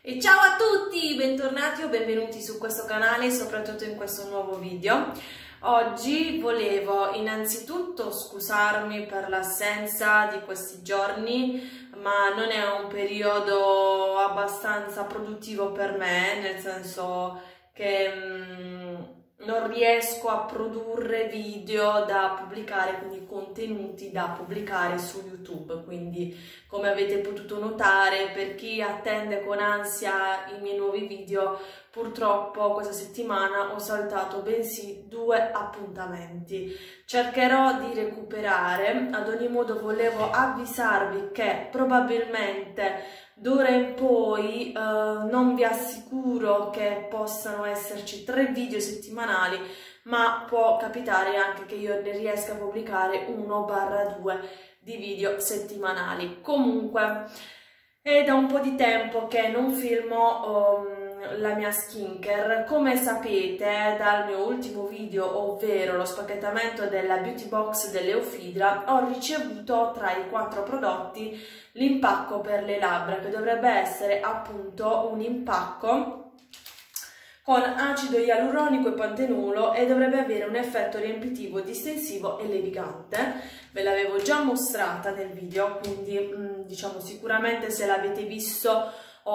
E ciao a tutti, bentornati o benvenuti su questo canale e soprattutto in questo nuovo video. Oggi volevo innanzitutto scusarmi per l'assenza di questi giorni, ma non è un periodo abbastanza produttivo per me, nel senso che non riesco a produrre video da pubblicare, quindi contenuti da pubblicare su YouTube. Quindi, come avete potuto notare, per chi attende con ansia i miei nuovi video, purtroppo questa settimana ho saltato bensì 2 appuntamenti. Cercherò di recuperare. Ad ogni modo volevo avvisarvi che probabilmente d'ora in poi non vi assicuro che possano esserci 3 video settimanali, ma può capitare anche che io ne riesca a pubblicare 1/2 di video settimanali. Comunque è da un po' di tempo che non filmo la mia skincare. Come sapete dal mio ultimo video, ovvero lo spacchettamento della beauty box dell'Eufydra, ho ricevuto tra i 4 prodotti l'impacco per le labbra, che dovrebbe essere appunto un impacco con acido ialuronico e pantenulo e dovrebbe avere un effetto riempitivo, distensivo e levigante. Ve l'avevo già mostrata nel video, quindi diciamo sicuramente se l'avete visto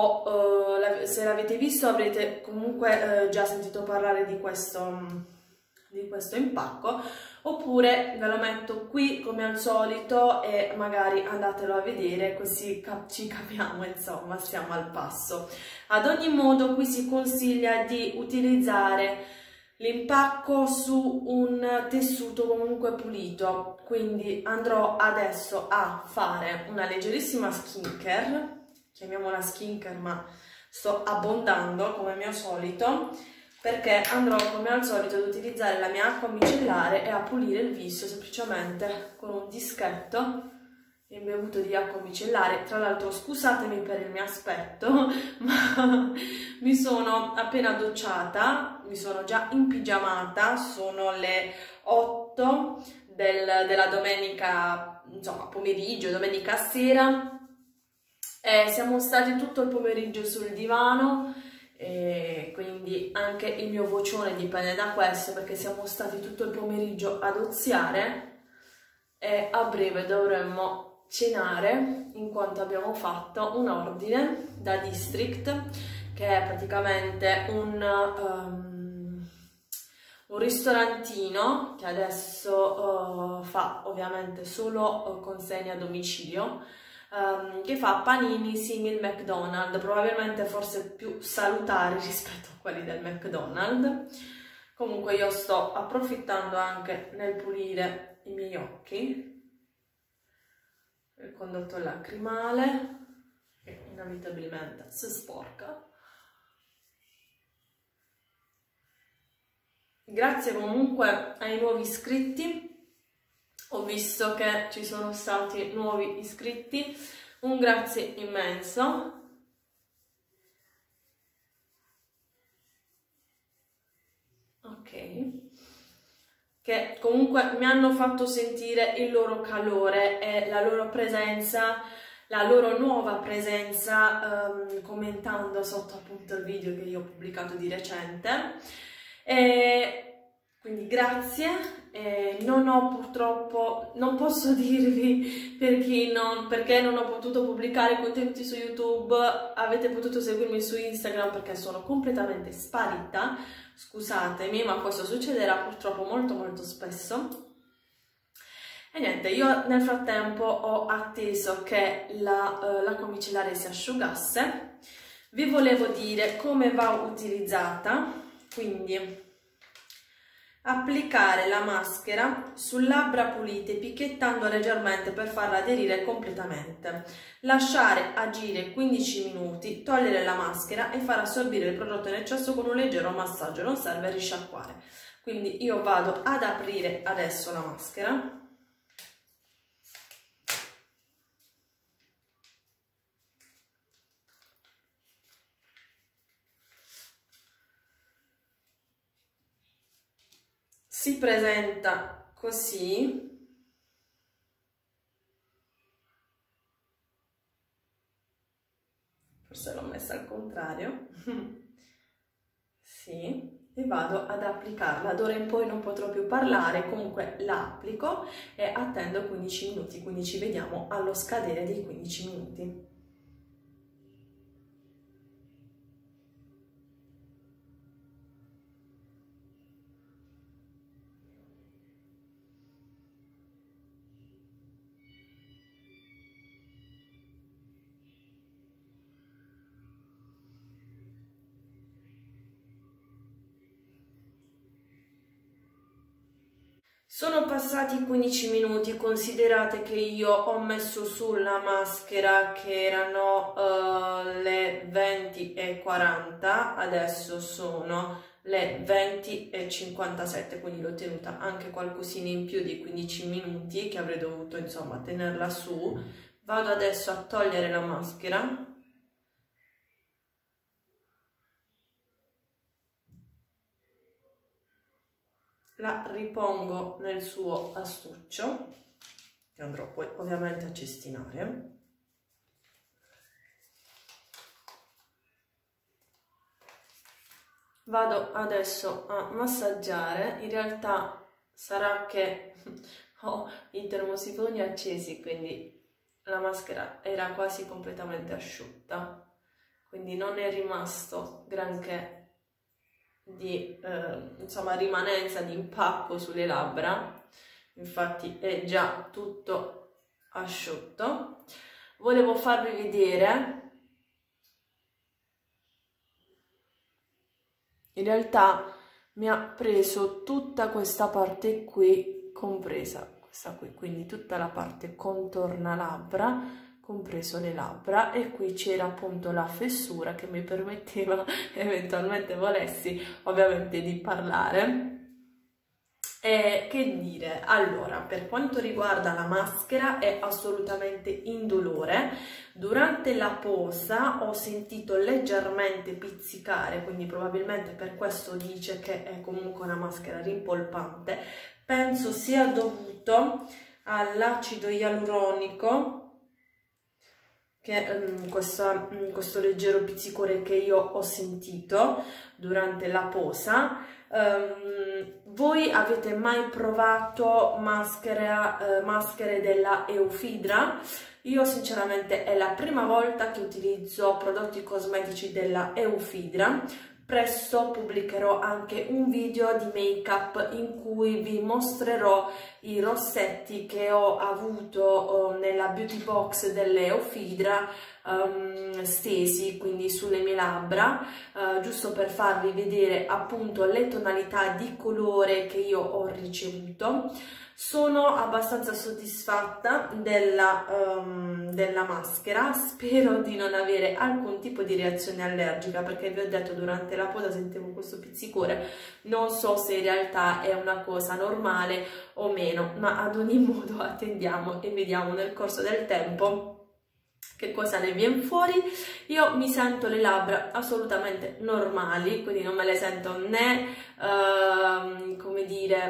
avrete comunque già sentito parlare di questo impacco, oppure ve lo metto qui come al solito e magari andatelo a vedere, così ci capiamo, insomma, stiamo al passo. Ad ogni modo qui si consiglia di utilizzare l'impacco su un tessuto comunque pulito, quindi andrò adesso a fare una leggerissima skincare, chiamiamola skincare ma sto abbondando come mio solito, perché andrò come al solito ad utilizzare la mia acqua micellare e a pulire il viso semplicemente con un dischetto imbevuto di acqua micellare. Tra l'altro scusatemi per il mio aspetto, ma mi sono appena docciata, mi sono già impigiamata, sono le 8 della domenica, insomma pomeriggio, domenica sera, e siamo stati tutto il pomeriggio sul divano. E quindi anche il mio vocione dipende da questo, perché siamo stati tutto il pomeriggio ad oziare e a breve dovremmo cenare, in quanto abbiamo fatto un ordine da District, che è praticamente un ristorantino che adesso fa ovviamente solo consegna a domicilio, che fa panini simil McDonald's, probabilmente forse più salutari rispetto a quelli del McDonald's. Comunque io sto approfittando anche nel pulire i miei occhi, il condotto lacrimale che inevitabilmente si sporca. Grazie comunque ai nuovi iscritti. Ho visto che ci sono stati nuovi iscritti, un grazie immenso. Ok, che comunque mi hanno fatto sentire il loro calore e la loro presenza, la loro nuova presenza, commentando sotto appunto il video che io ho pubblicato di recente. Quindi grazie. Purtroppo non posso dirvi perché non ho potuto pubblicare contenuti su YouTube. Avete potuto seguirmi su Instagram perché sono completamente sparita, scusatemi, ma questo succederà purtroppo molto spesso. E niente, io nel frattempo ho atteso che l'acqua micellare si asciugasse. Vi volevo dire come va utilizzata. Quindi applicare la maschera su labbra pulite picchiettando leggermente per farla aderire completamente, lasciare agire 15 minuti, togliere la maschera e far assorbire il prodotto in eccesso con un leggero massaggio, non serve risciacquare. Quindi io vado ad aprire adesso la maschera. Si presenta così, forse l'ho messa al contrario. Sì, e vado ad applicarla. D'ora in poi non potrò più parlare, comunque la applico e attendo 15 minuti, quindi ci vediamo allo scadere dei 15 minuti. Sono passati 15 minuti, considerate che io ho messo sulla maschera che erano le 20:40, adesso sono le 20:57, quindi l'ho tenuta anche qualcosina in più di 15 minuti che avrei dovuto insomma tenerla su. Vado adesso a togliere la maschera. La ripongo nel suo astuccio, che andrò poi ovviamente a cestinare. Vado adesso a massaggiare, in realtà sarà che ho i termosifoni accesi, quindi la maschera era quasi completamente asciutta, quindi non è rimasto granché di insomma rimanenza di impacco sulle labbra, infatti è già tutto asciutto. Volevo farvi vedere, in realtà mi ha preso tutta questa parte qui, compresa questa qui, quindi tutta la parte contorna labbra, compreso le labbra, e qui c'era appunto la fessura che mi permetteva, eventualmente volessi ovviamente, di parlare. E che dire, allora, per quanto riguarda la maschera è assolutamente indolore. Durante la posa ho sentito leggermente pizzicare, quindi probabilmente per questo dice che è comunque una maschera rimpolpante. Penso sia dovuto all'acido ialuronico, che questo leggero pizzicore che io ho sentito durante la posa. Voi avete mai provato maschere della Eufydra? Io sinceramente è la prima volta che utilizzo prodotti cosmetici della Eufydra. Presto pubblicherò anche un video di make up in cui vi mostrerò i rossetti che ho avuto nella beauty box delle Eufydra stesi, quindi sulle mie labbra, giusto per farvi vedere appunto le tonalità di colore che io ho ricevuto. Sono abbastanza soddisfatta della maschera, spero di non avere alcun tipo di reazione allergica, perché vi ho detto durante la posa sentivo questo pizzicore, non so se in realtà è una cosa normale o meno, ma ad ogni modo attendiamo e vediamo nel corso del tempo che cosa ne viene fuori. Io mi sento le labbra assolutamente normali, quindi non me le sento né come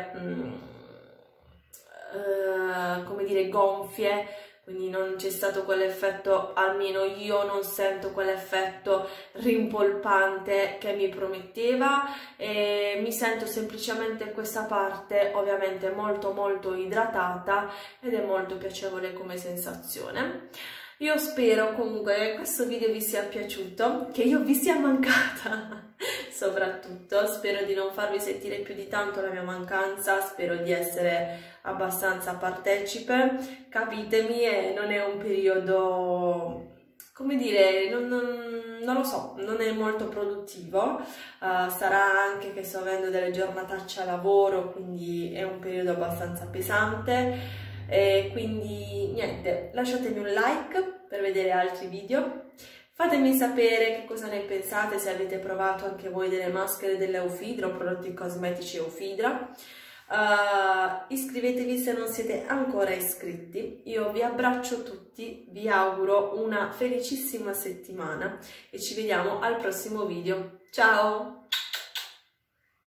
dire gonfie, quindi non c'è stato quell'effetto, almeno io non sento quell'effetto rimpolpante che mi prometteva, e mi sento semplicemente questa parte ovviamente molto molto idratata ed è molto piacevole come sensazione. Io spero comunque che questo video vi sia piaciuto, che io vi sia mancata soprattutto, spero di non farvi sentire più di tanto la mia mancanza, spero di essere abbastanza partecipe, capitemi, e non è un periodo, come dire, non lo so, non è molto produttivo, sarà anche che sto avendo delle giornatacce a lavoro, quindi è un periodo abbastanza pesante. E quindi niente, lasciatemi un like per vedere altri video, fatemi sapere che cosa ne pensate, se avete provato anche voi delle maschere dell'Eufydra o prodotti cosmetici Eufydra. Iscrivetevi se non siete ancora iscritti. Io vi abbraccio tutti, vi auguro una felicissima settimana e ci vediamo al prossimo video. Ciao!